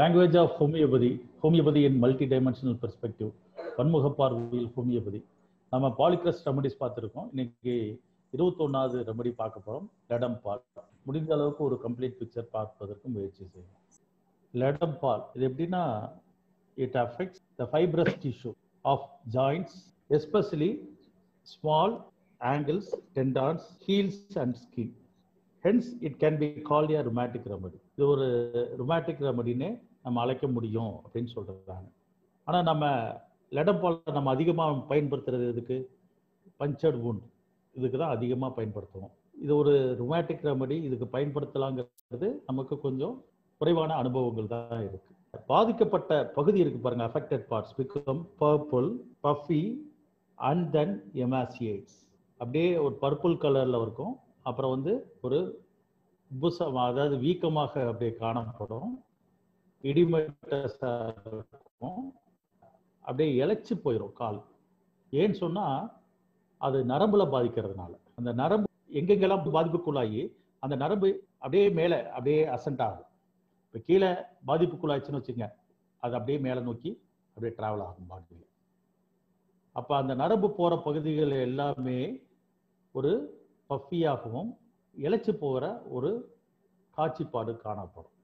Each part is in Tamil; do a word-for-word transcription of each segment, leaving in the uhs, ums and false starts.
Language of homeopathy, homeopathy in multi-dimensional perspective, பன்முக பார்வையில் ஹோமியோபதி. நம்ம பாலிக்ரஸ்ட் ரெமடிஸ் பார்த்துருக்கோம். இன்னைக்கு இருபத்தொன்னாவது ரெமடி பார்க்க போகிறோம், லெடம் பால். முடிந்த அளவுக்கு ஒரு கம்ப்ளீட் பிக்சர் பார்ப்பதற்கு முயற்சி செய்யும். லெடம் பால் இது எப்படின்னா, it affects the fibrous tissue of joints, especially small angles, tendons, heels and skin. Hence it can be called a rheumatic remedy. இது ஒரு rheumatic ரெமடினே நம்ம அழைக்க முடியும் அப்படின்னு சொல்றாங்க. ஆனால் நம்ம லெடம் பால் நம்ம அதிகமாக பயன்படுத்துறது எதுக்கு? பஞ்சர்ட் வூண்ட் இதுக்கு தான் அதிகமாக பயன்படுத்துவோம். இது ஒரு ருமேட்டிக் ரெமடி, இதுக்கு பயன்படுத்தலாங்கிறது நமக்கு கொஞ்சம் குறைவான அனுபவங்கள் தான் இருக்கு. பாதிக்கப்பட்ட பகுதி இருக்கு பாருங்க, affected parts become purple, puffy and then emaciates. அப்படியே ஒரு பர்பிள் கலர்ல இருக்கும். அப்புறம் வந்து ஒரு புசம், அதாவது வீக்கமாக அப்படியே காணப்படும். இடிமட்டஸா இருக்கும். அப்படியே இழைச்சி போயிடும் கால். ஏன்னு சொன்னா அது நரம்புல பாதிக்கிறதுனால. அந்த நரம்பு எங்கெங்கெல்லாம் பாதிப்புக்குள்ளாகி அந்த நரம்பு அப்படியே மேலே அப்படியே அசென்ட் ஆகும். இப்போ கீழே பாதிப்புக்குள்ளாச்சுன்னு வச்சுங்க, அது அப்படியே மேலே நோக்கி அப்படியே டிராவல் ஆகும் பாடியில். அப்போ அந்த நரம்பு போகிற பகுதிகள் எல்லாமே ஒரு பஃபியாகவும் இழைச்சி போகிற ஒரு காட்சிப்பாடு காணப்படும்.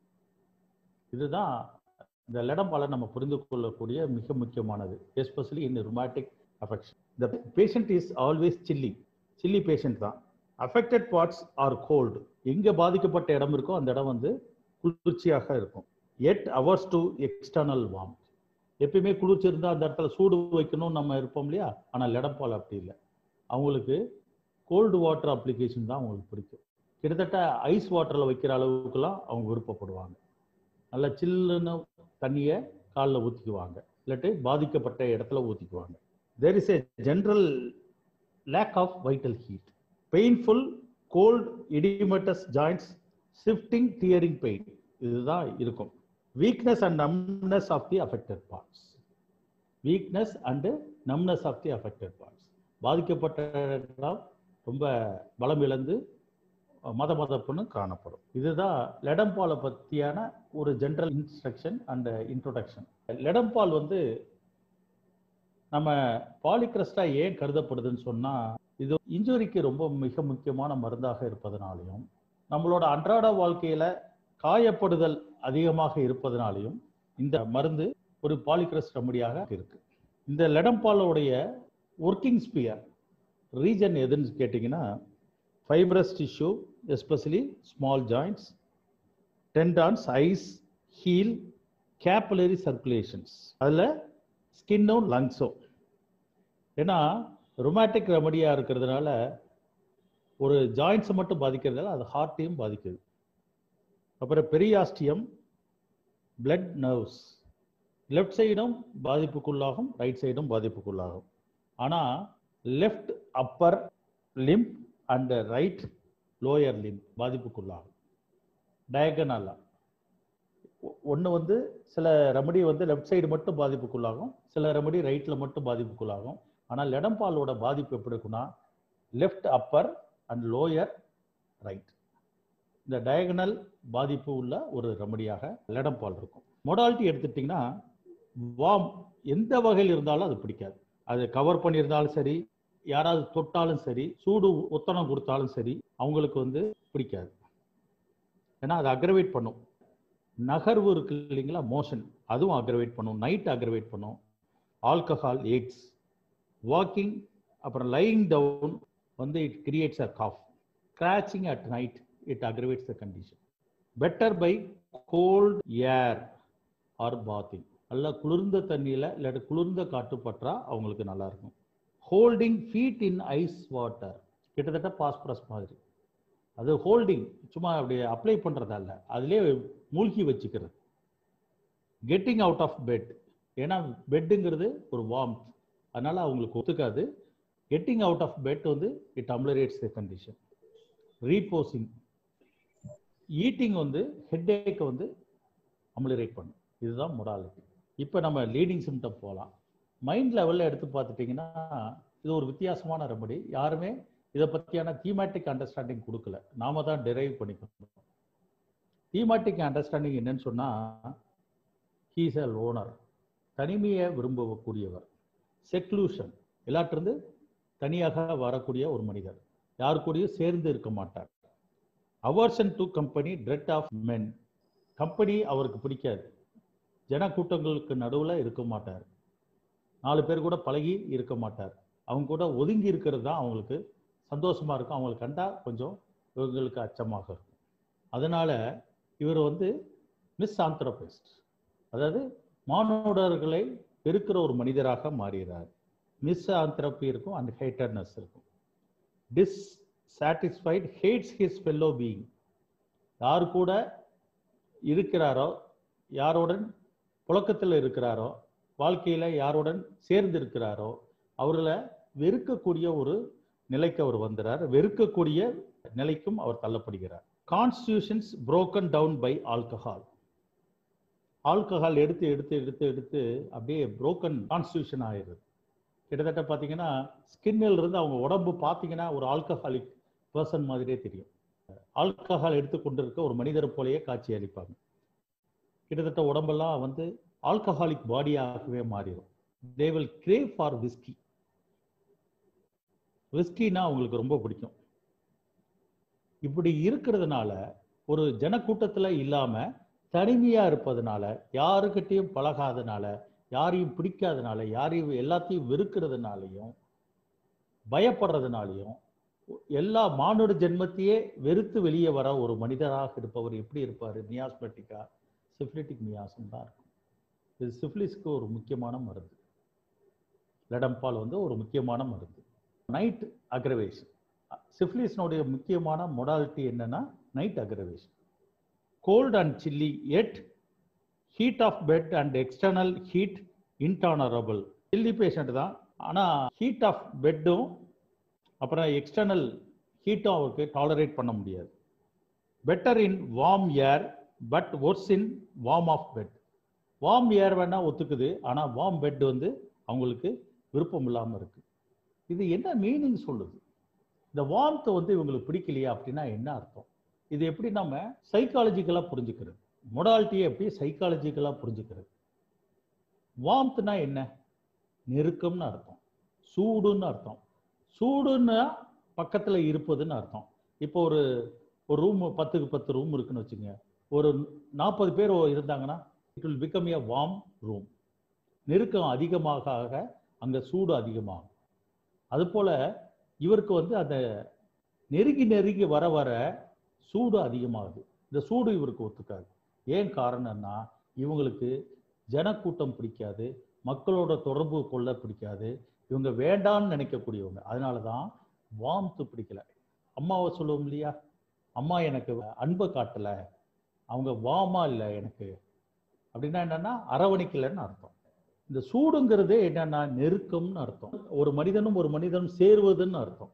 இதுதான் இந்த லெடம் பாலை நம்ம புரிந்து கொள்ளக்கூடிய மிக முக்கியமானது, especially in rheumatic affection. The patient is always chilly chilly patient தான். Affected parts are cold. எங்கே பாதிக்கப்பட்ட இடம் இருக்கோ அந்த இடம் வந்து குளிர்ச்சியாக இருக்கும். At averse to external warm. எப்பயுமே குளிர்ச்சி இருந்தால் அந்த இடத்துல சூடு வைக்கணும்னு நம்ம இருப்போம் இல்லையா? ஆனால் லெடம் பால் அப்படி இல்லை. அவங்களுக்கு கோல்டு வாட்டர் அப்ளிகேஷன் தான் அவங்களுக்கு பிடிக்கும். கிட்டத்தட்ட ஐஸ் வாட்டரில் வைக்கிற அளவுக்குலாம் அவங்க விருப்பப்படுவாங்க. நல்லா சில்லுன்னு தண்ணியை காலில் ஊற்றிக்குவாங்க, இல்லாட்டி பாதிக்கப்பட்ட இடத்துல ஊற்றிக்குவாங்க. There is a general lack of vital heat, painful cold, oedematous joints, shifting tearing pain, இதுதான் இருக்கும். Weakness and numbness of the affected parts. Weakness and numbness of the affected parts. பாதிக்கப்பட்ட இடம் ரொம்ப பலம் இழந்து மத மதப்புன்னு காணப்படும். இதுதான் லெடம் பாலை பற்றியான ஒரு general instruction and introduction. Ledum pal வந்து நம்ம பாலிக்ரஸ்டா ஏன் கருதப்படுதுன்னு சொன்னால், இது இன்ஜுரிக்கு ரொம்ப மிக முக்கியமான மருந்தாக இருப்பதனாலையும், நம்மளோட அன்றாட வாழ்க்கையில் காயப்படுதல் அதிகமாக இருப்பதனாலையும் இந்த மருந்து ஒரு பாலிக்ரஸ்ட் ரெமடியாக இருக்கு. இந்த லெடம் பாலோடைய ஒர்க்கிங் ஸ்பியர் ரீஜன் எதுன்னு கேட்டிங்கன்னா, fibrous tissue, especially small joints, tendons, eyes, heel, capillary circulations. அதில் ஸ்கின்னும் லங்ஸும். ஏன்னா ருமேட்டிக் ரெமடியாக இருக்கிறதுனால ஒரு ஜாயின்ஸை மட்டும் பாதிக்கிறதால அது ஹார்ட்டையும் பாதிக்குது. அப்புறம் பெரியாஸ்டியம், பிளட் நர்வ்ஸ். லெஃப்ட் சைடும் பாதிப்புக்குள்ளாகும், ரைட் சைடும் பாதிப்புக்குள்ளாகும். ஆனால் left upper limb and right lower limb பாதிப்புக்குள்ளாகும். டயகனலா ஒன்று வந்து சில ரெமடி வந்து லெஃப்ட் சைடு மட்டும் பாதிப்புக்குள்ளாகும், சில ரெமடி ரைட்டில் மட்டும் பாதிப்புக்குள்ளாகும். ஆனால் லெடம் பாலோட பாதிப்பு எப்படி இருக்குன்னா, left upper and lower right, இந்த டயகனல் பாதிப்பு உள்ள ஒரு ரெமடியாக லெடம் பால் இருக்கும். மொடாலிட்டி எடுத்துட்டிங்கன்னா, வார்ம் எந்த வகையில் இருந்தாலும் அது பிடிக்காது. அது கவர் பண்ணியிருந்தாலும் சரி, யாராவது தொட்டாலும் சரி, சூடு ஒத்தனம் கொடுத்தாலும் சரி, அவங்களுக்கு வந்து பிடிக்காது. ஏன்னா அது அக்ரவேட் பண்ணும். நகர்வு இருக்கு இல்லைங்களா, மோஷன், அதுவும் அக்ரவேட் பண்ணும். நைட் அக்ரவேட் பண்ணும். ஆல்கஹால், எக்ஸ், வாக்கிங், அப்புறம் லையிங் டவுன் வந்து it creates a cough. Scratching at night it aggravates the condition. Better by cold air or bathing. நல்லா குளிர்ந்த தண்ணியில் இல்லாட்டி குளிர்ந்த காற்று பற்றா அவங்களுக்கு நல்லா இருக்கும். Holding feet in ice water, கிட்டத்தட்ட பாஸ்பரஸ் மாதிரி. அது ஹோல்டிங் சும்மா அப்படியே அப்ளை பண்ணுறதா இல்லை, அதிலே மூழ்கி வச்சுக்கிறது. கெட்டிங் அவுட் ஆஃப் பெட், ஏன்னா பெட்டுங்கிறது ஒரு வார்ம், அதனால அவங்களுக்கு ஒத்துக்காது. கெட்டிங் அவுட் ஆஃப் பெட் வந்து it ameliorates the condition. Reposing, eating வந்து ஹெட்டேக்கை வந்து அம்லரேட் பண்ணும். இதுதான் மொடாலிட்டி. இப்போ நம்ம லீடிங் சிம்டம் போகலாம். மைண்ட் லெவலில் எடுத்து பார்த்துட்டிங்கன்னா இது ஒரு வித்தியாசமான ரெமடி. யாருமே இதை பற்றியான தீமேட்டிக் அண்டர்ஸ்டாண்டிங் கொடுக்கல, நாம தான் டெரைவ் பண்ணிக்கணும். தீமேட்டிக் அண்டர்ஸ்டாண்டிங் என்னன்னு சொன்னால், ஹீஸ் அ லோனர், தனிமையை விரும்பக்கூடியவர். செக்லூஷன், எல்லாத்திலிருந்து தனியாக வரக்கூடிய ஒரு மனிதர், யாரு கூடயும் சேர்ந்து இருக்க மாட்டார். Aversion to company, dread of men, company அவருக்கு பிடிக்காது, ஜன கூட்டங்களுக்கு நடுவில் இருக்க மாட்டார், நாலு பேர் கூட பழகி இருக்க மாட்டார், அவங்க கூட ஒதுங்கி இருக்கிறது தான் அவங்களுக்கு சந்தோஷமா இருக்கும், அவங்களுக்கு கண்டா கொஞ்சம் இவங்களுக்கு அச்சமாக இருக்கும். அதனால இவர் வந்து மிஸ் ஆந்த்ரோபிஸ்ட், அதாவது மானுடர்களை பெருக்கிற ஒரு மனிதராக மாறுகிறார். மிஸ் ஆந்த்ரோபி இருக்கும் அண்ட் ஹேட்டர்னஸ் இருக்கும். Dissatisfied, hates his fellow being, யார் கூட இருக்கிறாரோ, யாருடன் புழக்கத்தில் இருக்கிறாரோ, வாழ்க்கையில் யாருடன் சேர்ந்து இருக்கிறாரோ அவர்களை வெறுக்கக்கூடிய ஒரு நிலைக்கு அவர் வந்துறார். வெறுக்கக்கூடிய நிலைக்கும் அவர் தள்ளப்படுகிறார். Constitutions broken down by alcohol, alcohol எடுத்து எடுத்து எடுத்து எடுத்து அப்படியே புரோக்கன் கான்ஸ்டியூஷன் ஆயிடுது. கிட்டத்தட்ட பார்த்தீங்கன்னா ஸ்கின்னில் இருந்து அவங்க உடம்பு பார்த்தீங்கன்னா ஒரு ஆல்கஹாலிக் பர்சன் மாதிரியே தெரியும். ஆல்கஹால் எடுத்து கொண்டு இருக்க ஒரு மனிதர் போலேயே காட்சி அளிப்பாங்க. கிட்டத்தட்ட உடம்பெல்லாம் வந்து ஆல்கஹாலிக் பாடியாகவே மாறிடும். They will crave for whisky. விஸ்கினா அவங்களுக்கு ரொம்ப பிடிக்கும். இப்படி இருக்கிறதுனால ஒரு ஜனக்கூட்டத்தில் இல்லாம தனிமையா இருப்பதனால, யாருக்கிட்டையும் பழகாதனால, யாரையும் பிடிக்காதனால, யாரையும் எல்லாத்தையும் வெறுக்கிறதுனாலையும் பயப்படுறதுனாலையும் எல்லா மானுட ஜென்மத்தையே வெறுத்து வெளியே வர ஒரு மனிதராக இருப்பவர் எப்படி இருப்பார்? மியாஸ்மெட்டிக்கா சிஃபிலிட்டிக் மியாசம் தான் இருக்கும். இது சிஃபிலிஸ்க்கு ஒரு முக்கியமான மருந்து. லெடம்பால் வந்து ஒரு முக்கியமான மருந்து. நைட் அக்ரவேஷன், சிஃபிலிஸ்னுடைய முக்கியமான மொடாலிட்டி என்னன்னா night aggravation. Cold and chilly, at heat of bed and external heat intolerable. Chilly patient தான், ஆனால் ஹீட் ஆஃப் பெட்டும் அப்புறம் எக்ஸ்டர்னல் ஹீட்டும் அவருக்கு டாலரேட் பண்ண முடியாது. Better in warm air but worse in warm of bed. Warm air வேணா ஒத்துக்குது, ஆனால் வார்ம் பெட் வந்து அவங்களுக்கு விருப்பம் இல்லாமல் இருக்கு. இது என்ன மீனிங் சொல்லுது? இந்த வார்ம்த் வந்து இவங்களுக்கு பிடிக்கலையா அப்படின்னா என்ன அர்த்தம்? இது எப்படி நம்ம சைக்காலஜிக்கலாக புரிஞ்சுக்கிறது? மொடாலிட்டியை எப்படி சைக்காலஜிக்கலாக புரிஞ்சுக்கிறது? வார்ம்த்னா என்ன? நெருக்கம்னு அர்த்தம், சூடுன்னு அர்த்தம். சூடுன்னா பக்கத்தில் இருப்பதுன்னு அர்த்தம். இப்போ ஒரு ஒரு ரூம் பத்துக்கு பத்து ரூம் இருக்குன்னு வச்சுங்க, ஒரு நாற்பது பேர் இருந்தாங்கன்னா it will become a warm room. நெருக்கம் அதிகமாக ஆக அங்கே சூடு அதிகமாகும். அதுபோல் இவருக்கு வந்து அந்த நெருங்கி நெருங்கி வர வர சூடு அதிகமாகுது. இந்த சூடு இவருக்கு ஒத்துக்காது. ஏன் காரணம்னா இவங்களுக்கு ஜனக்கூட்டம் பிடிக்காது, மக்களோட தொடர்பு கொள்ள பிடிக்காது, இவங்க வேண்டான்னு நினைக்கக்கூடியவங்க. அதனால தான் வார்ம்த்து பிடிக்கல. அம்மாவை சொல்லுவோம் இல்லையா, அம்மா எனக்கு அன்பை காட்டலை, அவங்க வார்மா இல்லை எனக்கு அப்படின்னா என்னன்னா அரவணைக்கலைன்னு அர்த்தம். இந்த சூடுங்கிறது என்னன்னா நெருக்கம்னு அர்த்தம். ஒரு மனிதனும் ஒரு மனிதனும் சேருவதுன்னு அர்த்தம்.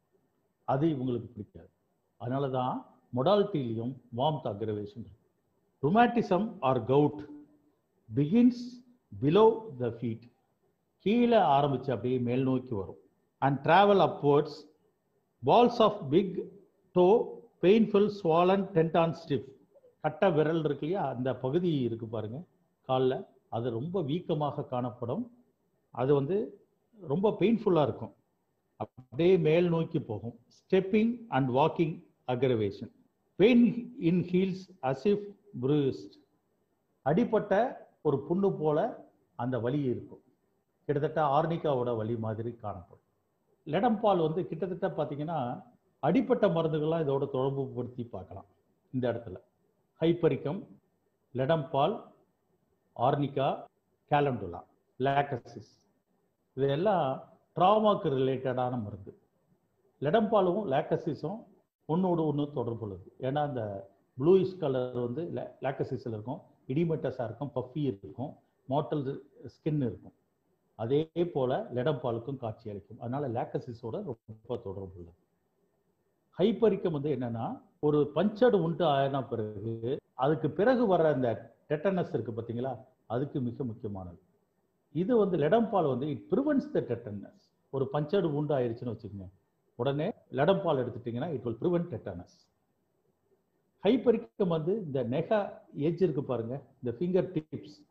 அது இவங்களுக்கு பிடிக்காது. அதனால தான் மொடாலிட்டிலையும் warmth aggravation. Rheumatism or gout begins below the feet. கீழே ஆரம்பிச்சு அப்படியே மேல் நோக்கி வரும். And travel upwards. Balls of big toe painful swollen tendon stiff. கட்ட விரல் இருக்கு இல்லையா, அந்த பகுதி இருக்கு பாருங்க காலில், அது ரொம்ப வீக்கமாக காணப்படும். அது வந்து ரொம்ப பெயின்ஃபுல்லாக இருக்கும். அப்படியே மேல் நோக்கி போகும். Stepping and walking aggravation. Pain in heels as if bruised. அடிப்பட்ட ஒரு புண்ணு போல அந்த வலி இருக்கும். கிட்டத்தட்ட ஆர்னிகாவோட வலி மாதிரி காணப்படும். லெடம்பால் வந்து கிட்டத்தட்ட பார்த்தீங்கன்னா அடிப்பட்ட மருந்துகள்லாம் இதோட தொடர்பு படுத்தி பார்க்கலாம். இந்த இடத்துல Hypericum, Ledum pal, Arnica, Calendula, Lachesis, இதெல்லாம் ட்ராமாக்கு ரிலேட்டடான மருந்து. லெடம்பாலும் லாக்கசிஸும் ஒன்னோடு ஒன்று தொடர்பு உள்ளது. ஏன்னா அந்த ப்ளூயிஷ் கலர் வந்து லாக்கசிஸில் இருக்கும், இடிமெட்டஸாக இருக்கும், பஃபி இருக்கும், மாட்டல் ஸ்கின் இருக்கும். அதே போல லெடம்பாலுக்கும் காட்சி அளிக்கும். அதனால லாக்கசிஸோட ரொம்ப தொடர்பு உள்ளது. ஹைப்பரிக்கம் வந்து என்னன்னா ஒரு பஞ்சடு உண்டு ஆயின பிறகு அதுக்கு பிறகு வர அந்த டெட்டனஸ் இருக்கு பார்த்தீங்களா, அதுக்கு மிக முக்கியமானது. இது வந்து லெடம்பால் வந்து இட் ப்ரிவென்ட்ஸ் த டெட்டனஸ். ஒரு பஞ்சடு உண்டு ஆயிடுச்சுன்னு வச்சுக்கோங்க, உடனே லெடம்பால் எடுத்துட்டீங்கன்னா it will prevent tetanus. Hypericum வந்து இந்த நெக எஜ் இருக்கு பாருங்க, இந்த ஃபிங்கர் டிப்ஸ்,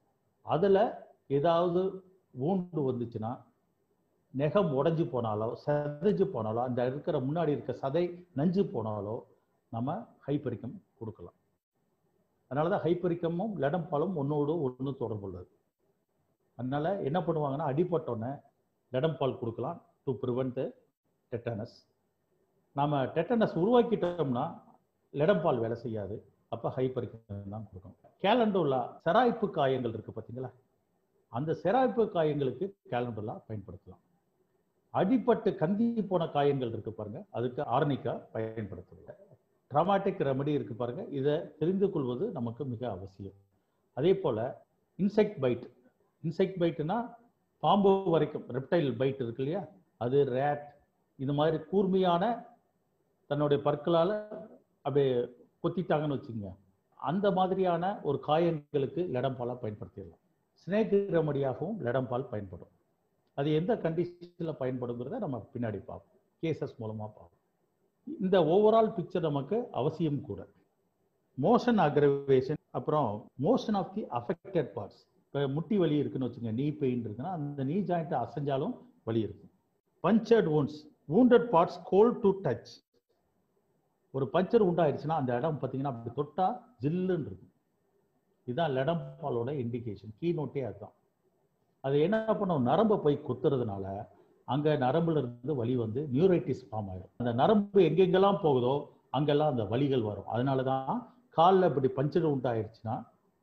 அதில் ஏதாவது ஊண்டு வந்துச்சுன்னா, நெகம் உடஞ்சி போனாலோ சதைஞ்சு போனாலோ, அந்த இருக்கிற முன்னாடி இருக்க சதை நஞ்சு போனாலோ நம்ம ஹைப்பரிக்கம் கொடுக்கலாம். அதனால தான் ஹைப்பரிக்கமும் லெடம் பாலும் ஒன்றோடு ஒன்று தொடர்புள்ளது. அதனால என்ன பண்ணுவாங்கன்னா, அடிப்பட்டோன்னே லெடம் பால் கொடுக்கலாம் டு ப்ரிவென்ட் டெட்டனஸ். நாம் டெட்டனஸ் உருவாக்கிட்டோம்னா லெடம் பால் வேலை செய்யாது. அப்போ ஹைப்பரிக்கம் தான் கொடுக்கணும். கேலண்டோலா செராய்ப்பு காயங்கள் இருக்குது பார்த்தீங்களா, அந்த செராய்ப்பு காயங்களுக்கு கேலண்டோலா பயன்படுத்தலாம். அடிப்பட்டு கந்தி போன காயங்கள் இருக்கு பாருங்க, அதுக்கு ஆர்னிகா பயன்படுத்துவது. ட்ராமாட்டிக் ரெமடி இருக்கு பாருங்க, இதை தெரிந்து கொள்வது நமக்கு மிக அவசியம். அதே போல இன்செக்ட் பைட், இன்செக்ட் பைட்னா பாம்பு வரைக்கும் ரெப்டைல் பைட் இருக்கு இல்லையா, அது ரேட், இந்த மாதிரி கூர்மையான தன்னுடைய பற்களால் அப்படியே கொத்திட்டாங்கன்னு வச்சுங்க, அந்த மாதிரியான ஒரு காயங்களுக்கு லெடம் பாலை பயன்படுத்திடலாம். ஸ்னேக் ரெமடியாகவும் லெடம் பால் பயன்படும். அது எந்த கண்டிஷனில் பயன்படுங்கிறத நம்ம பின்னாடி பார்ப்போம், கேசஸ் மூலமாக பார்ப்போம். இந்த ஓவரால் பிக்சர் நமக்கு அவசியம் கூட. மோஷன் அக்ரவேஷன், அப்புறம் motion of the affected parts. இப்போ முட்டி வலி இருக்குன்னு வச்சுங்க, நீ பெயின் இருக்குன்னா அந்த நீ ஜாயிண்ட்டை அசைஞ்சாலும் வலி இருக்கும். Punctured wounds, wounded parts cold to touch. ஒரு பஞ்சர் உண்டாயிடுச்சுன்னா அந்த இடம் பார்த்தீங்கன்னா அப்படி தொட்டா ஜில்லுன்னு இருக்கும். இதுதான் லெடம் பாலோட இண்டிகேஷன், கீ நோட்டே அதுதான். அது என்ன பண்ணும், நரம்பை போய் கொத்துறதுனால அங்கே நரம்புல இருந்து வலி வந்து நியூரைட்டிஸ் ஃபார்ம் ஆகிடும். அந்த நரம்பு எங்கெங்கெல்லாம் போகுதோ அங்கெல்லாம் அந்த வலிகள் வரும். அதனால தான் காலில் இப்படி பஞ்சர் உண்டாயிடுச்சுன்னா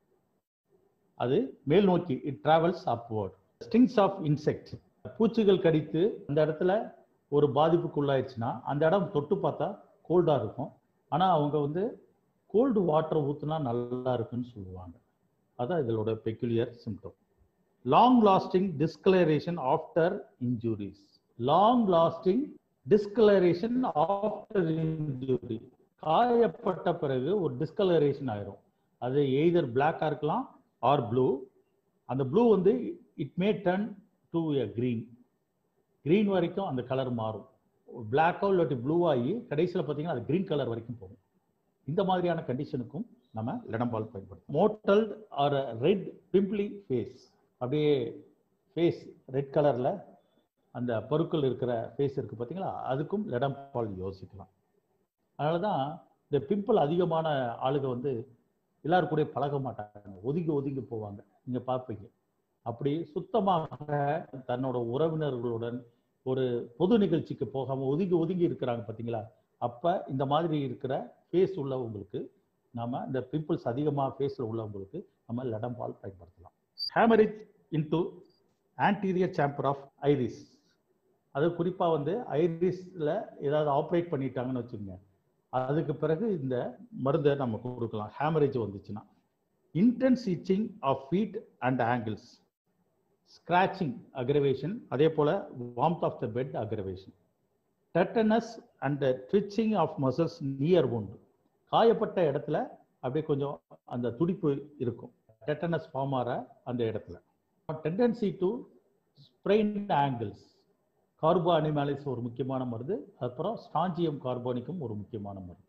அது மேல் நோக்கி it travels upward. Stings of insect, பூச்சிகள் கடித்து அந்த இடத்துல ஒரு பாதிப்புக்குள்ளாயிடுச்சுன்னா அந்த இடம் தொட்டு பார்த்தா கோல்டாக இருக்கும். ஆனால் அவங்க வந்து கோல்டு வாட்டர் ஊற்றுனா நல்லா இருக்குன்னு சொல்லுவாங்க. அதான் இதோட peculiar symptom. Long lasting discoloration after injuries. Long lasting discoloration after injury, காயப்பட்ட பிறகு ஒரு டிஸ்கலரேஷன் ஆயிரும். அது எய்தர் பிளாக்காக இருக்கலாம் ஆர் ப்ளூ. அந்த ப்ளூ வந்து it may turn to a green, green வரைக்கும் அந்த கலர் மாறும். பிளாக்கோ இல்லாட்டி ப்ளூ ஆகி கடைசியில் பார்த்தீங்கன்னா அது கிரீன் கலர் வரைக்கும் போகும். இந்த மாதிரியான கண்டிஷனுக்கும் நம்ம லெடம் பால் பயன்படுத்தும். Mottled or red pimply face, அப்படியே ஃபேஸ் ரெட் கலரில் அந்த பருக்கள் இருக்கிற ஃபேஸ் இருக்குது பார்த்தீங்களா, அதுக்கும் லெடம் பால் யோசிக்கலாம். அதனால தான் இந்த பிம்பிள் அதிகமான ஆளுங்க வந்து எல்லாரும் கூட பழக மாட்டாங்க, ஒதுங்கி ஒதுங்கி போவாங்க. நீங்கள் பார்ப்பீங்க அப்படி சுத்தமாக தன்னோட உறவினர்களுடன் ஒரு பொது நிகழ்ச்சிக்கு போகாமல் ஒதுங்கி ஒதுங்கி இருக்கிறாங்க பார்த்தீங்களா, அப்போ இந்த மாதிரி இருக்கிற ஃபேஸ் உள்ளவங்களுக்கு நம்ம இந்த பிம்பிள்ஸ் அதிகமாக ஃபேஸில் உள்ளவங்களுக்கு நம்ம லெடம் பால் பயன்படுத்தலாம். Haemorrhage into anterior chamber of iris, அது குறிப்பாக வந்து ஐரிஸில் ஏதாவது ஆப்ரேட் பண்ணிட்டாங்கன்னு வச்சுக்கோங்க, அதுக்கு பிறகு இந்த மருந்தை நம்ம கொடுக்கலாம் ஹேமரேஜ் வந்துச்சுன்னா. Intense itching of feet and ankles, scratching aggravation, அதே போல் warmth of the bed aggravation. Tetanus and twitching of muscles near wound, காயப்பட்ட இடத்துல அப்படியே கொஞ்சம் அந்த துடிப்பு இருக்கும், டெட்டனஸ் ஃபார்ம் ஆகிற அந்த இடத்துல. Tendency to sprain ankles, Carbo animalis ஒரு முக்கியமான மருந்து, அப்புறம் ஸ்டாஞ்சியம் கார்போனிக்கும் ஒரு முக்கியமான மருந்து.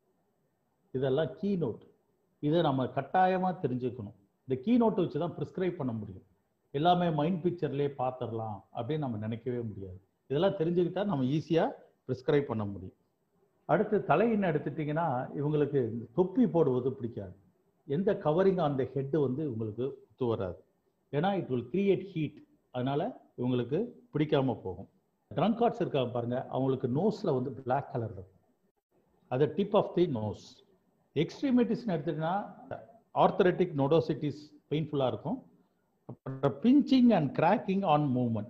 இதெல்லாம் கீ நோட், இதை நம்ம கட்டாயமாக தெரிஞ்சுக்கணும். இந்த கீ நோட்டை வச்சு தான் ப்ரிஸ்கிரைப் பண்ண முடியும். எல்லாமே மைண்ட் பிக்சர்லேயே பார்த்துடலாம் அப்படின்னு நம்ம நினைக்கவே முடியாது. இதெல்லாம் தெரிஞ்சுக்கிட்டா நம்ம ஈஸியாக ப்ரிஸ்கிரைப் பண்ண முடியும். அடுத்து தலையின்னு எடுத்துட்டிங்கன்னா இவங்களுக்கு தொப்பி போடுவது பிடிக்காது. எந்த கவரிங் அந்த ஹெட்டு வந்து இவங்களுக்கு ஒத்து வராது, ஏன்னா இட் வில் கிரியேட் ஹீட், அதனால் இவங்களுக்கு பிடிக்காமல் போகும். ட்ரங்கார்ட்ஸ் இருக்காங்க பாருங்கள், அவங்களுக்கு நோஸில் வந்து பிளாக் கலர் இருக்கும், அது டிப் ஆஃப் தி நோஸ். எக்ஸ்ட்ரீமிட்டிஸ்ன்னு எடுத்துட்டிங்கன்னா ஆர்த்தரைட்டிக் நோடோசிட்டிஸ் பெயின்ஃபுல்லாக இருக்கும். அப்புறம் pinching and cracking on movement,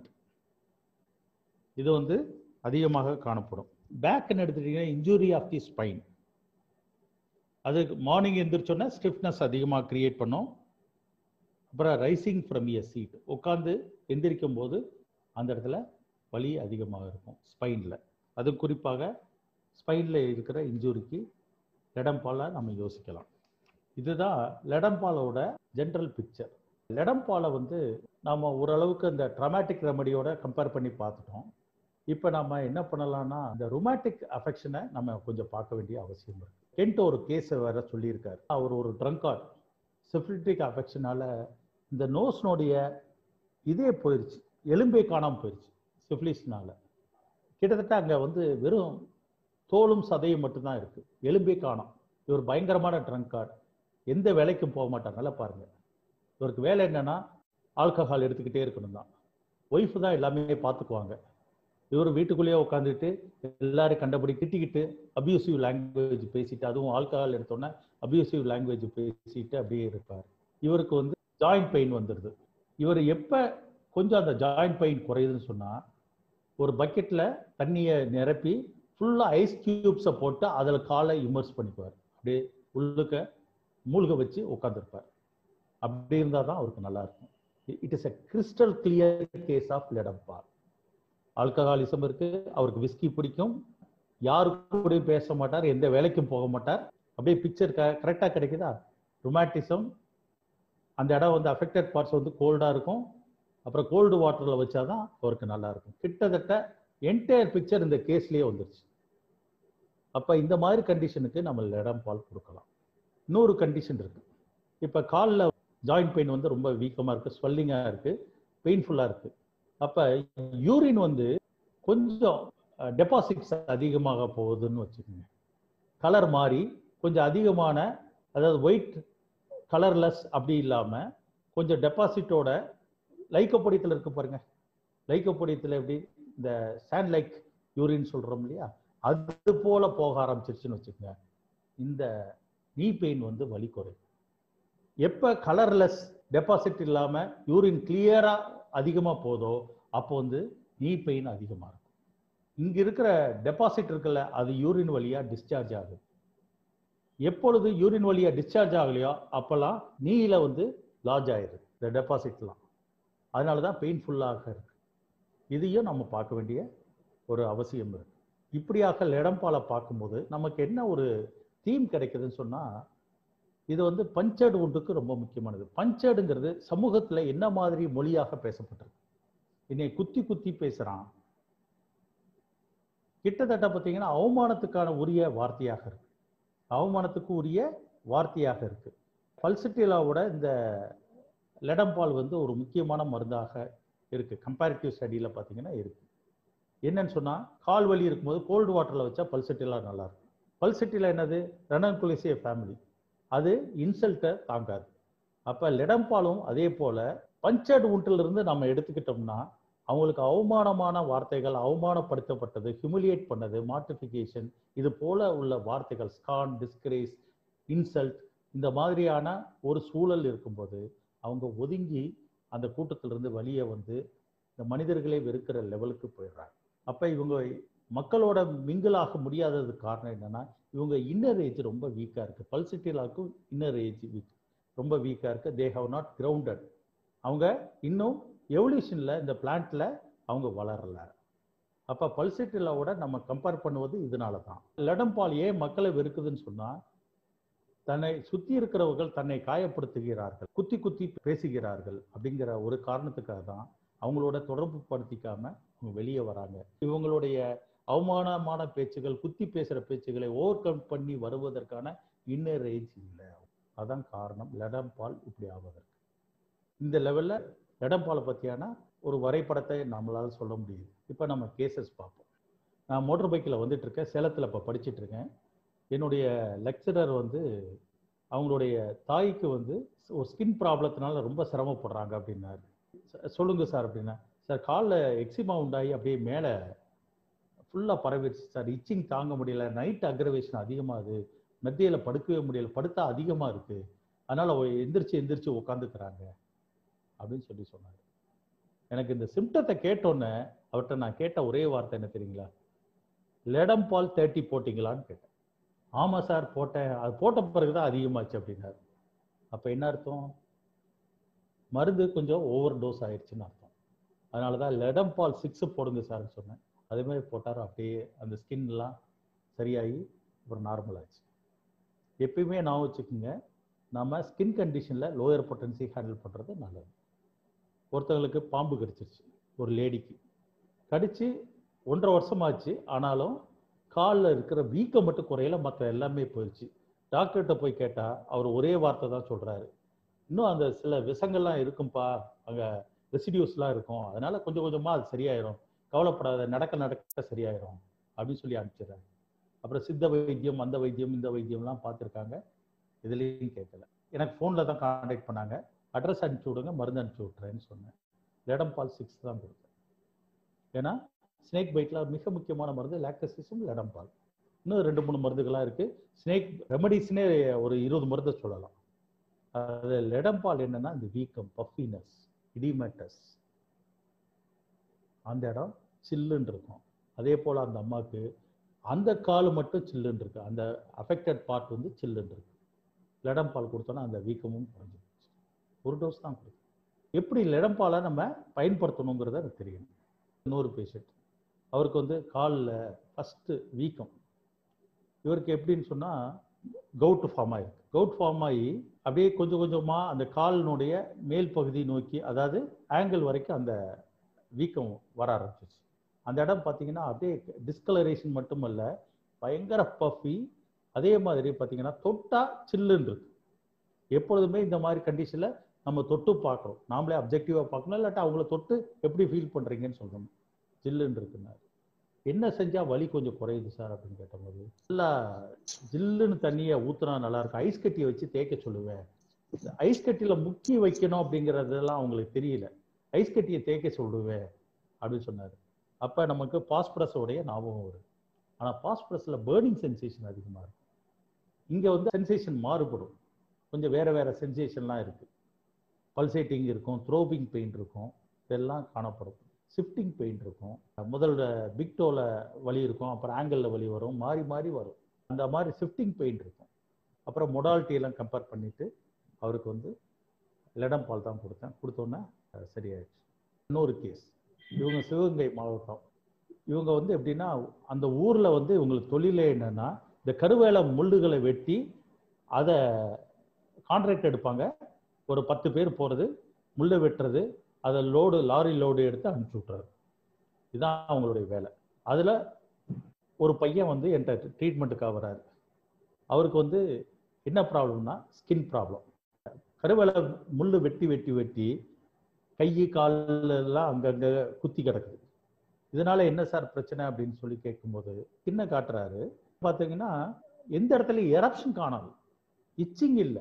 இது வந்து அதிகமாக காணப்படும். பேக்னு எடுத்துட்டீங்கன்னா இன்ஜூரி ஆஃப் தி ஸ்பைன், அது மார்னிங் எந்திரிச்சோன்னா ஸ்டிஃப்னஸ் அதிகமாக கிரியேட் பண்ணும். அப்புறம் ரைசிங் ஃப்ரம் எ சீட், உட்காந்து எந்திரிக்கும் போது அந்த இடத்துல வலி அதிகமாக இருக்கும் ஸ்பைனில். அது குறிப்பாக ஸ்பைனில் இருக்கிற இன்ஜூரிக்கு லெடம் பாலை நம்ம யோசிக்கலாம். இதுதான் லெடம் பாலோட ஜென்ரல் பிக்சர். லெடம் பாலை வந்து நாம் ஓரளவுக்கு இந்த ட்ராமாட்டிக் ரெமடியோட கம்பேர் பண்ணி பார்த்துட்டோம். இப்போ நம்ம என்ன பண்ணலாம்னா இந்த ரொமாட்டிக் அஃபெக்ஷனை நம்ம கொஞ்சம் பார்க்க வேண்டிய அவசியம் இருக்குது. கென்ட் ஒரு கேஸை வேற சொல்லியிருக்காரு. அவர் ஒரு ட்ரங்கார்ட் சிஃபிலிட்டிக் அஃபெக்ஷனால் இந்த நோஸ்னுடைய இதே போயிடுச்சு, எலும்பே காணாமல் போயிடுச்சு சிஃபிலிஸ்னால. கிட்டத்தட்ட அங்கே வந்து வெறும் தோலும் சதையும் மட்டும்தான் இருக்கு, எலும்பே காணோம். இவர் பயங்கரமான ட்ரங்க் கார்டு, எந்த வேலைக்கும் போக மாட்டார். நல்லா பாருங்க, இவருக்கு வேலை என்னன்னா ஆல்கஹால் எடுத்துக்கிட்டே இருக்கணும் தான். ஒய்ஃபு தான் எல்லாமே பார்த்துக்குவாங்க. இவர் வீட்டுக்குள்ளேயே உட்காந்துட்டு எல்லாரும் கண்டபடி திட்டிக்கிட்டு அபியூசிவ் லாங்குவேஜ் பேசிட்டு, அதுவும் ஆல்கஹால் எடுத்தோன்னே அபியூசிவ் லாங்குவேஜ் பேசிட்டு அப்படியே இருப்பார். இவருக்கு வந்து ஜாயிண்ட் பெயின் வந்துடுது. இவர் எப்போ கொஞ்சம் அந்த ஜாயிண்ட் பெயின் குறையுதுன்னு சொன்னால், ஒரு பக்கெட்டில் தண்ணியை நிரப்பி ஃபுல்லாக ஐஸ் கியூப்ஸை போட்டு அதில் காலை இமர்ஸ் பண்ணிக்குவார். அப்படியே உள்ளுக்க மூழ்க வச்சு உட்காந்துருப்பார். அப்படி இருந்தால் தான் அவருக்கு நல்லா இருக்கும். It is a crystal clear case of Ledum pal. Alcoholism இருக்கு, அவருக்கு விஸ்கி பிடிக்கும், யாருக்கு கூட பேச மாட்டார், எந்த வேலைக்கும் போக மாட்டார். அப்படியே பிக்சர் க கரெக்டாக கிடைக்குதா? ரொமாட்டிசம், அந்த இடம் வந்து அஃபெக்டட் பார்ட்ஸ் வந்து கோல்டாக இருக்கும். அப்புறம் கோல்டு வாட்டரில் வச்சாதான் அவருக்கு நல்லா இருக்கும். கிட்டத்தட்ட என்டையர் பிக்சர் இந்த கேஸ்லேயே வந்துருச்சு. அப்போ இந்த மாதிரி கண்டிஷனுக்கு நம்ம லெடம்பால் கொடுக்கலாம். இன்னொரு கண்டிஷன் இருக்கு. இப்போ காலில் ஜாயிண்ட் பெயின் வந்து ரொம்ப வீக்கமாக இருக்குது, ஸ்வெல்லிங்காக இருக்குது, பெயின்ஃபுல்லாக இருக்குது. அப்போ யூரின் வந்து கொஞ்சம் டெபாசிட்ஸ் அதிகமாக போகுதுன்னு வச்சுக்கோங்க. கலர் மாறி கொஞ்சம் அதிகமான, அதாவது ஒயிட் கலர்லெஸ் அப்படி இல்லாமல் கொஞ்சம் டெபாசிட்டோட, லைக்கோபோடியத்தில் இருக்கு பாருங்க, லைக்கோபோடியத்தில் எப்படி இந்த சாண்ட் லைக் யூரின் சொல்கிறோம் இல்லையா, அது போல போக ஆரம்பிச்சிருச்சுன்னு வச்சுக்கோங்க. இந்த நீ பெயின் வந்து வலி குறையும். எப்போ கலர்லெஸ் டெபாசிட் இல்லாமல் யூரின் கிளியராக அதிகமாக போதோ அப்போ வந்து நீ பெயின் அதிகமாக இருக்கும். இங்கே இருக்கிற டெபாசிட் இருக்குல்ல, அது யூரின் வழியாக டிஸ்சார்ஜ் ஆகுது. எப்பொழுது யூரின் வழியாக டிஸ்சார்ஜ் ஆகலையோ அப்போல்லாம் நீல வந்து லார்ஜ் ஆயிடுது இந்த டெபாசிட்லாம். அதனால தான் பெயின்ஃபுல்லாக இருக்கு. இதையும் நம்ம பார்க்க வேண்டிய ஒரு அவசியம் இருக்கு. இப்படியாக லெடம்பாலை பார்க்கும்போது நமக்கு என்ன ஒரு தீம் கிடைக்குதுன்னு சொன்னால், இது வந்து பஞ்சர்டு உண்டுக்கு ரொம்ப முக்கியமானது. பஞ்சர்டுங்கிறது சமூகத்தில் என்ன மாதிரி மொழியாக பேசப்பட்டிருக்கு. இன்னை குத்தி குத்தி பேசுகிறான், கிட்டத்தட்ட பார்த்தீங்கன்னா அவமானத்துக்கான உரிய வார்த்தையாக இருக்கு, அவமானத்துக்கு உரிய வார்த்தையாக இருக்கு. பல்சிட்டிலாவோட இந்த லெடம்பால் வந்து ஒரு முக்கியமான மருந்தாக இருக்கு. கம்பேரிட்டிவ் ஸ்டடியில் பார்த்தீங்கன்னா இருக்கு. என்னன்னு சொன்னால், கால் வலி இருக்கும்போது கோல்டு வாட்டரில் வச்சா பல்சிட்டிலா நல்லா இருக்கும். பல்சிட்டிலா என்னது? ரெனான்குலேசிய ஃபேமிலி, அது இன்சல்ட்டை தாங்காது. அப்போ லெடம்பாலும் அதே போல் பஞ்சர்டு உண்டிலிருந்து நம்ம எடுத்துக்கிட்டோம்னா, அவங்களுக்கு அவமானமான வார்த்தைகள், அவமானப்படுத்தப்பட்டது, ஹியூமிலியேட் பண்ணது, மார்டிஃபிகேஷன், இது போல உள்ள வார்த்தைகள், ஸ்கான், டிஸ்கிரேஸ், இன்சல்ட், இந்த மாதிரியான ஒரு சூழல் இருக்கும்போது அவங்க ஒதுங்கி அந்த கூட்டத்திலிருந்து வெளியே வந்து இந்த மனிதர்களை வெறுக்கிற லெவலுக்கு போயிடுறாங்க. அப்போ இவங்க மக்களோட மிங்கிள் ஆக முடியாததுக்கு காரணம் என்னன்னா, இவங்க இன்னர் ஏஜ் ரொம்ப வீக்காக இருக்குது. பல்சிட்டிலாவுக்கும் இன்னர் ஏஜ் வீக் ரொம்ப வீக்காக இருக்குது. They have not grounded. அவங்க இன்னும் எவல்யூஷனில் இந்த பிளான்ட்ல அவங்க வளரல. அப்போ பல்சிட்டிலாவோட நம்ம கம்பேர் பண்ணுவது இதனால தான். லெடம்பால் ஏன் மக்களை வெறுக்குதுன்னு சொன்னால், தன்னை சுற்றி இருக்கிறவர்கள் தன்னை காயப்படுத்துகிறார்கள், குத்தி குத்தி பேசுகிறார்கள் அப்படிங்கிற ஒரு காரணத்துக்காக தான் அவங்களோட தொடர்பு படுத்திக்காம அவங்க வெளியே வராங்க. இவங்களுடைய அவமானமான பேச்சுகள், குத்தி பேசுகிற பேச்சுகளை ஓவர் கம் பண்ணி வருவதற்கான இன்னர் ஏஜ் இல்லை. அதான் காரணம் லெடம்பால் இப்படி ஆவதற்கு. இந்த லெவலில் லெடம்பாலை பற்றியான ஒரு வரைபடத்தை நம்மளால் சொல்ல முடியுது. இப்போ நம்ம கேசஸ் பார்ப்போம். நான் மோட்டர் பைக்கில் வந்துட்டு இருக்கேன், சேலத்தில் இப்போ படிச்சுட்டு இருக்கேன். என்னுடைய லெக்சரர் வந்து அவங்களுடைய தாய்க்கு வந்து ஒரு ஸ்கின் ப்ராப்ளத்தினால ரொம்ப சிரமப்படுறாங்க அப்படின்னாரு. சொல்லுங்க சார் அப்படின்னா, சார் காலில் எக்ஸிமா உண்டாகி அப்படியே மேலே ஃபுல்லாக பரவிடுச்சு சார், இச்சிங் தாங்க முடியல, நைட் அக்ரவேஷன் அதிகமாகுது, மெத்தையில் படுக்கவே முடியல, படுத்தா அதிகமாக இருக்குது, அதனால் எந்திரிச்சு எந்திரிச்சு உட்காந்துக்கிறாங்க அப்படின்னு சொல்லி சொன்னார். எனக்கு இந்த சிம்டத்தை கேட்டோன்னே அவர்கிட்ட நான் கேட்ட ஒரே வார்த்தை என்ன தெரியுங்களா? லெடம்பால் தேர்ட்டி போட்டிங்களான்னு கேட்டேன். ஆமாம் சார் போட்டேன், அது போட்ட பிறகு தான் அதிகமாச்சு அப்படின்னாரு. அப்போ என்ன அர்த்தம்? மருந்து கொஞ்சம் ஓவர் டோஸ் ஆயிடுச்சுன்னு அர்த்தம். அதனால தான் லெடம்பால் சிக்ஸு போடுங்க சார்னு சொன்னேன். அதே மாதிரி போட்டார். அப்படியே அந்த ஸ்கின்லாம் சரியாகி அப்புறம் நார்மல் ஆச்சு. எப்பயுமே நான் வச்சுக்கோங்க, நம்ம ஸ்கின் கண்டிஷனில் லோயர் பொட்டன்சி ஹேண்டில் பண்ணுறது நல்லது. ஒருத்தவங்களுக்கு பாம்பு கடிச்சிருச்சு, ஒரு லேடிக்கு கடிச்சு ஒன்றரை வருஷமாச்சு, ஆனாலும் காலில் இருக்கிற வீக்கம் மட்டும் குறையில, மற்ற எல்லாமே போயிடுச்சு. டாக்டர்கிட்ட போய் கேட்டால் அவர் ஒரே வார்த்தை தான் சொல்கிறாரு, இன்னும் அந்த சில விஷங்கள்லாம் இருக்கும்பா, அங்கே ரெசிடியூஸ்லாம் இருக்கும், அதனால கொஞ்சம் கொஞ்சமாக அது சரியாயிரும், கவலைப்படாத, நடக்க நடக்க சரியாயிரும் அப்படின்னு சொல்லி அனுப்பிச்சிடுறாங்க. அப்புறம் சித்த வைத்தியம், அந்த வைத்தியம், இந்த வைத்தியம்லாம் பார்த்துருக்காங்க, இதுலேயும் கேட்கல. எனக்கு ஃபோனில் தான் கான்டாக்ட் பண்ணாங்க, அட்ரஸ் அனுப்பிச்சி விடுங்க, மருந்து அனுப்பிச்சி விட்றேன்னு சொன்னேன். லெடம்பால் சிக்ஸ் தான் கொடுத்தேன். ஏன்னா ஸ்னேக் பைட்டில் மிக முக்கியமான மருந்து லாக்டோசிஸும் லெடம்பால். இன்னும் ரெண்டு மூணு மருந்துகளாக இருக்குது. ஸ்னேக் ரெமடிஸ்னே ஒரு இருபது மருந்து சொல்லலாம். அது லெடம்பால் என்னன்னா இந்த வீக்கம், பஃபினஸ், இடிமேட்டஸ், அந்த இடம் சில்லுன்னு இருக்கும். அதே போல் அந்த அம்மாவுக்கு அந்த கால் மட்டும் சில்லுன்னு இருக்கு, அந்த அஃபெக்டட் பார்ட் வந்து சில்லுன்னு இருக்கு. லெடம்பால் கொடுத்தோன்னா அந்த வீக்கமும் குறைஞ்சிருச்சு. ஒரு டோஸ் தான் கொடுக்கும். எப்படி லெடம்பாலை நம்ம பயன்படுத்தணுங்கிறத எனக்கு தெரியணும். இன்னொரு பேஷண்ட், அவருக்கு வந்து காலில் ஃபஸ்ட்டு வீக்கம், இவருக்கு எப்படின்னு சொன்னால் கவுட் ஃபார்ம் ஆகிருக்கு. கவுட் ஃபார்ம் ஆகி அப்படியே கொஞ்சம் கொஞ்சமாக அந்த காலினுடைய மேல் பகுதி நோக்கி, அதாவது ஆங்கிள் வரைக்கும் அந்த வீக்கம் வர ஆரம்பிச்சிச்சு. அந்த இடம் பார்த்தீங்கன்னா அப்படியே டிஸ்கலரேஷன் மட்டுமல்ல, பயங்கர பஃபி. அதே மாதிரி பார்த்தீங்கன்னா தொட்டா சில்லுன்னு இருக்கு. எப்பொழுதுமே இந்த மாதிரி கண்டிஷனில் நம்ம தொட்டு பார்க்குறோம், நாமளே அப்ஜெக்டிவாக பார்க்கணும், இல்லாட்டா அவங்கள தொட்டு எப்படி ஃபீல் பண்ணுறீங்கன்னு சொல்லணும். ஜில்லுன்னு இருக்குன்னாரு. என்ன செஞ்சால் வலி கொஞ்சம் குறையுது சார் அப்படின்னு கேட்டபோது, நல்லா ஜில்லுன்னு தண்ணியை ஊற்றுனா நல்லாயிருக்கும், ஐஸ் கட்டியை வச்சு தேய்க்க சொல்லுவேன். ஐஸ் கட்டியில் முக்கி வைக்கணும் அப்படிங்கிறதெல்லாம் அவங்களுக்கு தெரியல, ஐஸ் கட்டியை தேய்க்க சொல்லுவேன் அப்படின்னு சொன்னார். அப்போ நமக்கு பாஸ்பரஸோடைய ஞாபகம் வரும். ஆனால் பாஸ்பரஸில் பேர்னிங் சென்சேஷன் அதிகமாக இருக்கும். இங்கே வந்து சென்சேஷன் மாறுபடும், கொஞ்சம் வேறு வேறு சென்சேஷன்லாம் இருக்குது. பல்சேட்டிங் இருக்கும், த்ரோபிங் பெயின் இருக்கும், இதெல்லாம் காணப்படும். ஷிஃப்டிங் பெயின் இருக்கும், முதல்ல பிக் டோவில் வலி இருக்கும், அப்புறம் ஆங்கிளில் வலி வரும், மாறி மாறி வரும். அந்த மாதிரி ஷிஃப்டிங் பெயின் இருக்கும். அப்புறம் மொடாலிட்டியெல்லாம் கம்பேர் பண்ணிவிட்டு அவருக்கு வந்து லெடம்பால் தான் கொடுத்தேன். கொடுத்தோன்னே சரியாயிடுச்சு. இன்னொரு கேஸ், இவங்க சிவகங்கை மாவட்டம். இவங்க வந்து எப்படின்னா, அந்த ஊரில் வந்து இவங்களுக்கு தொழிலே என்னென்னா, இந்த கருவேல முள்ளுகளை வெட்டி அதை கான்ட்ராக்ட் எடுப்பாங்க. ஒரு பத்து பேர் போகிறது, முள்ளை வெட்டுறது, அதை லோடு, லாரி லோடு எடுத்து அனுப்பிச்சி விட்றாரு. இதுதான் அவங்களுடைய வேலை. அதில் ஒரு பையன் வந்து என்கிட்ட ட்ரீட்மெண்ட்டுக்காக வர்றாரு. அவருக்கு வந்து என்ன ப்ராப்ளம்னா ஸ்கின் ப்ராப்ளம். கருவேல முள் வெட்டி வெட்டி வெட்டி கை காலெல்லாம் அங்கங்கே குத்தி கிடக்குது. இதனால என்ன சார் பிரச்சனை அப்படின்னு சொல்லி கேட்கும்போது ஸ்கின்னை காட்டுறாரு. பார்த்தீங்கன்னா எந்த இடத்துலையும் எரப்ஷன் காணாது, இச்சிங் இல்லை.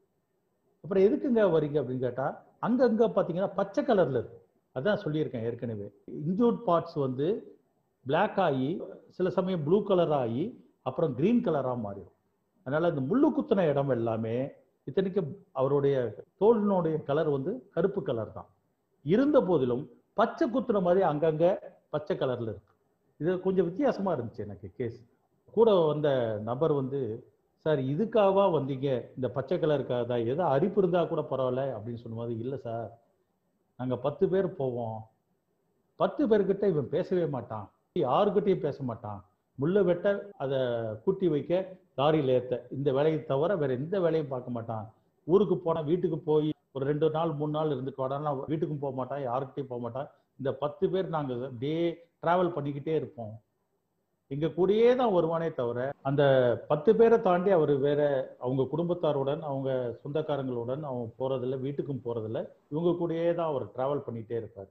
அப்புறம் எதுக்குங்க வரீங்க அப்படின்னு கேட்டால், அங்கங்கே பார்த்தீங்கன்னா பச்சை கலரில் இருக்கு. அதான் சொல்லியிருக்கேன் ஏற்கனவே, இன்ஜூர்ட் பார்ட்ஸ் வந்து பிளாக் ஆகி சில சமயம் ப்ளூ கலர் ஆகி அப்புறம் கிரீன் கலராக மாறிடும். அதனால் இந்த முள்ளு குத்தின இடம் எல்லாமே, இத்தனைக்கும் அவருடைய தோலினுடைய கலர் வந்து கருப்பு கலர் தான் இருந்த போதிலும் பச்சை குத்துன மாதிரி அங்கங்கே பச்சை கலரில் இருக்கு. இது கொஞ்சம் வித்தியாசமாக இருந்துச்சு எனக்கு கேஸ். கூட வந்த நபர் வந்து, சார் இதுக்காகவா வந்தீங்க, இந்த பச்சை கலருக்காக தான், ஏதோ அரிப்பு இருந்தால் கூட பரவாயில்ல அப்படின்னு சொல்லும்போது, இல்லை சார் நாங்கள் பத்து பேர் போவோம், பத்து பேர்கிட்ட இவன் பேசவே மாட்டான், யாருக்கிட்டையும் பேச மாட்டான், முள்ளை வெட்ட, அதை கூட்டி வைக்க, லாரியில் ஏற்ற, இந்த வேலையை தவிர வேற எந்த வேலையும் பார்க்க மாட்டான். ஊருக்கு போனால் வீட்டுக்கு போய் ஒரு ரெண்டு நாள் மூணு நாள் இருந்துட்டு வாடான்னா வீட்டுக்கும் போக மாட்டான், யாருக்கிட்டையும் போக மாட்டான். இந்த பத்து பேர் நாங்கள் டே ட்ராவல் பண்ணிக்கிட்டே இருப்போம், எங்க கூடயே தான் வருவானே தவிர அந்த பத்து பேரை தாண்டி அவர் வேற அவங்க குடும்பத்தாருடன் அவங்க சொந்தக்காரங்களுடன் அவன் போறதில்லை, வீட்டுக்கும் போறதில்லை, இவங்க கூடயே தான் அவர் டிராவல் பண்ணிட்டே இருப்பார்.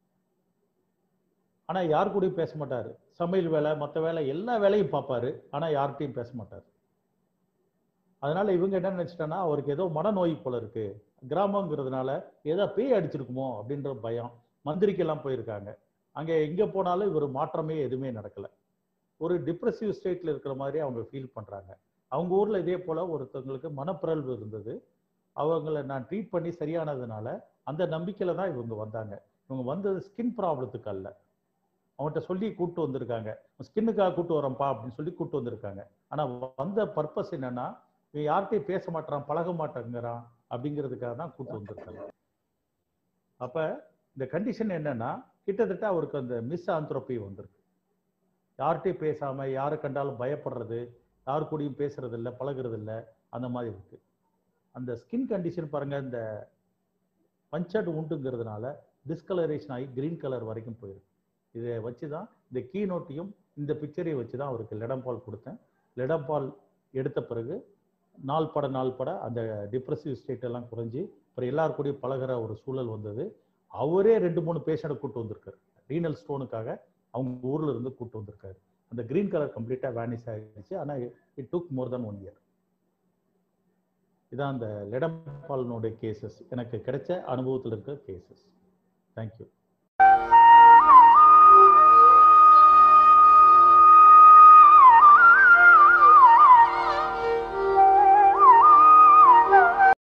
ஆனா யார் கூடயும் பேச மாட்டாரு, சமையல் வேலை மற்ற வேலை எல்லா வேலையும் பார்ப்பாரு, ஆனா யார்கிட்டையும் பேச மாட்டார். அதனால இவங்க என்ன நினைச்சிட்டாங்கன்னா, அவருக்கு ஏதோ மனநோய் போல இருக்கு, கிராமங்கிறதுனால ஏதோ பேய் அடிச்சிருக்குமோ அப்படின்ற பயம். மந்திரிக்கெல்லாம் போயிருக்காங்க, அங்கே எங்கே போனாலும் இவர் மாற்றமே எதுவுமே நடக்கலை, ஒரு டிப்ரெசிவ் ஸ்டேட்ல இருக்கிற மாதிரி அவங்க ஃபீல் பண்றாங்க. அவங்க ஊர்ல இதே போல ஒருத்தவங்களுக்கு மனப்பிறழ்வு இருந்தது, அவங்கள நான் ட்ரீட் பண்ணி சரியானதுனால அந்த நம்பிக்கையில தான் இவங்க வந்தாங்க. இவங்க வந்தது ஸ்கின் ப்ராப்ளத்துக்கு அல்ல, அவங்ககிட்ட சொல்லி கூப்பிட்டு வந்திருக்காங்க, ஸ்கின்னுக்காக கூப்பிட்டு வரேன்ப்பா அப்படின்னு சொல்லி கூப்பிட்டு வந்திருக்காங்க. ஆனா வந்த பர்பஸ் என்னன்னா, இவன் யார்கிட்டையும் பேச மாட்டான், பழக மாட்டேங்கிறான் அப்படிங்கிறதுக்காக தான் கூப்பிட்டு வந்திருக்காங்க. அப்ப இந்த கண்டிஷன் என்னன்னா, கிட்டத்தட்ட அவருக்கு அந்த மிஸ் ஆந்த்ரோபி வந்திருக்கு. யார்கிட்டையும் பேசாம, யாரை கண்டாலும் பயப்படுறது, யாரு கூடயும் பேசுறது இல்லை, பழகிறது இல்லை, அந்த மாதிரி இருக்கு. அந்த ஸ்கின் கண்டிஷன் பாருங்க, இந்த பஞ்சட் உண்டுங்கிறதுனால டிஸ்கலரேஷன் ஆகி கிரீன் கலர் வரைக்கும் போயிருக்கு. இதை வச்சுதான் இந்த கீநோட்டையும் இந்த பிக்சரையும் வச்சுதான் அவருக்கு லெடம்பால் கொடுத்தேன். லெடம்பால் எடுத்த பிறகு நாள் பட நாள் பட அந்த டிப்ரெசிவ் ஸ்டேட் எல்லாம் குறைஞ்சி அப்புறம் எல்லாரும் கூடயும் பழகிற ஒரு சூழல் வந்தது. அவரே ரெண்டு மூணு பேஷண்ட்டை கூட்டு வந்திருக்காரு. ரீனல் ஸ்டோனுக்காக அவங்க ஊர்ல இருந்து கூட்டு வந்திருக்காரு. அந்த கிரீன் கலர் கம்ப்ளீட்டா வேனிஷ் ஆகிடுச்சு. ஆனால் it took more then one year. இதான் அந்த லெடம்பாலினுடைய கேசஸ், எனக்கு கிடைச்ச அனுபவத்தில் இருக்கிற கேசஸ். தேங்க்யூ.